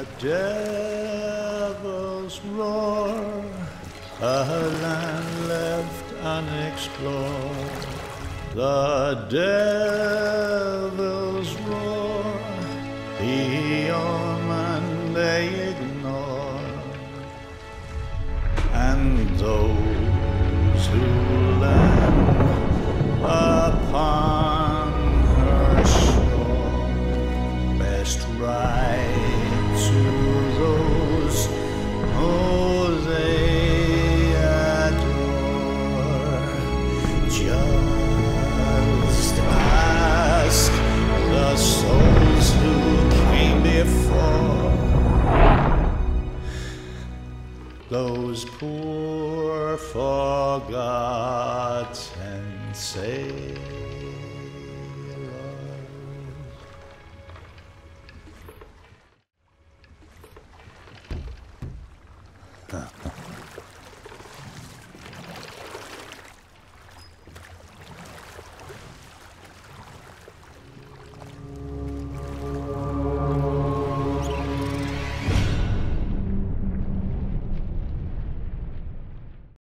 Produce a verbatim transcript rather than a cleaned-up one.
devil's roar, a land left unexplored. The devil's roar, the omen they ignore, and those who land upon her shore best ride to those who they adore. Just ask the souls who came before, those poor forgotten saints.